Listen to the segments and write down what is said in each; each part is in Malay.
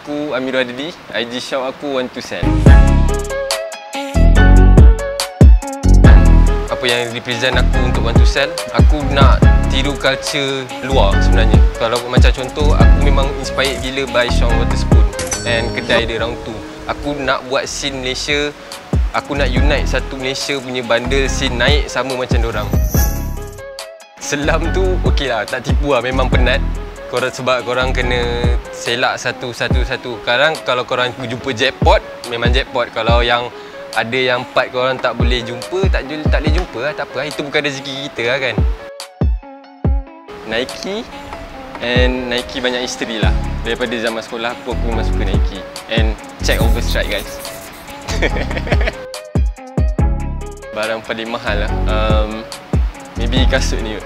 Aku Amirul Adedi, IG shout aku Want to Sell. Apa yang represent aku untuk Want to Sell, aku nak tiru culture luar sebenarnya. Kalau macam contoh, aku memang inspired gila by Sean Waterspoon and kedai dia Round 2. Aku nak buat scene Malaysia, aku nak unite satu Malaysia punya bundle scene naik sama macam diorang. Selam tu okey lah, tak tipu lah, memang penat. Sebab korang kena selak satu-satu. Sekarang kalau korang jumpa jackpot, memang jackpot. Kalau yang ada yang part korang tak boleh jumpa, tak boleh jumpa lah, tak apa lah. Itu bukan rezeki kita lah kan. Nike, and Nike banyak history lah. Daripada zaman sekolah aku memang suka Nike. And check Overstrike guys. Barang paling mahal lah, maybe kasut ni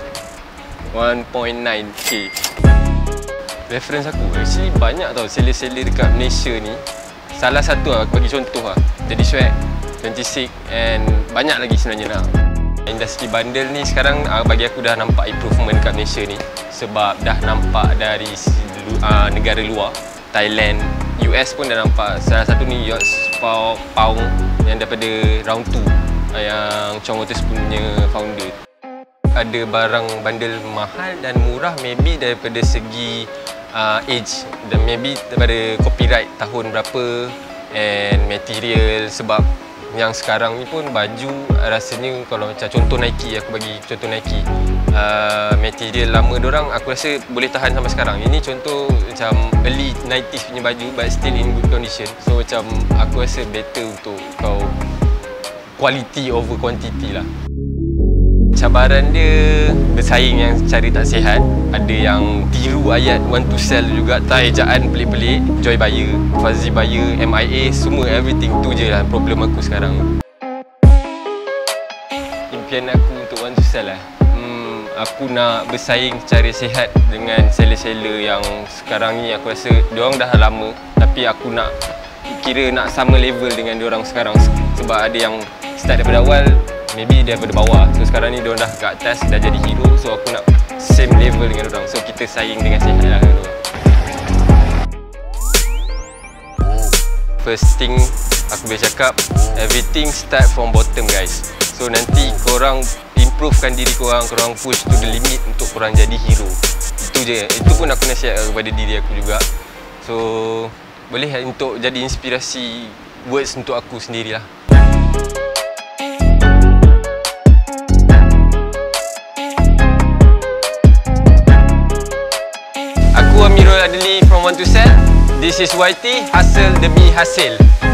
1.9k. Reference aku, actually banyak tau seller-seller dekat Malaysia ni. Salah satu lah, aku bagi contoh lah, Jadi Swag, 26 and banyak lagi sebenarnya nak. Industri bundle ni sekarang bagi aku dah nampak improvement dekat Malaysia ni. Sebab dah nampak dari negara luar, Thailand, US pun dah nampak. Salah satu ni Yachts Pound yang daripada Round 2 yang Sean Waterspoon punya founder. Ada barang bundle mahal dan murah maybe daripada segi age dan maybe daripada copyright tahun berapa and material. Sebab yang sekarang ni pun baju rasanya kalau macam contoh Nike, aku bagi contoh Nike, material lama diorang aku rasa boleh tahan sampai sekarang. Ini contoh macam early 90s punya baju but still in good condition. So macam aku rasa better untuk kau quality over quantity lah. Cabaran dia bersaing yang cara tak sihat. Ada yang tiru ayat Want to Sell juga, tak ejaan pelik-pelik. Joy buyer, fuzzy buyer, MIA, semua everything tu je lah problem aku sekarang. Impian aku untuk Want to Sell lah, aku nak bersaing secara sihat dengan seller-seller yang sekarang ni. Aku rasa diorang dah lama, tapi aku nak kira nak sama level dengan diorang sekarang. Sebab ada yang start daripada awal, maybe daripada bawah. So sekarang ni diorang dah kat atas, dah jadi hero. So aku nak same level dengan diorang. So kita saing dengan sihat lah dengan diorang. First thing aku boleh cakap, everything start from bottom guys. So nanti korang improvekan diri korang, korang push to the limit untuk korang jadi hero. Itu je. Itu pun aku nasihat kepada diri aku juga. So boleh untuk jadi inspirasi words untuk aku sendirilah. Aku Amirul Adedi from Want to Sell. This is YT, hustle demi hasil.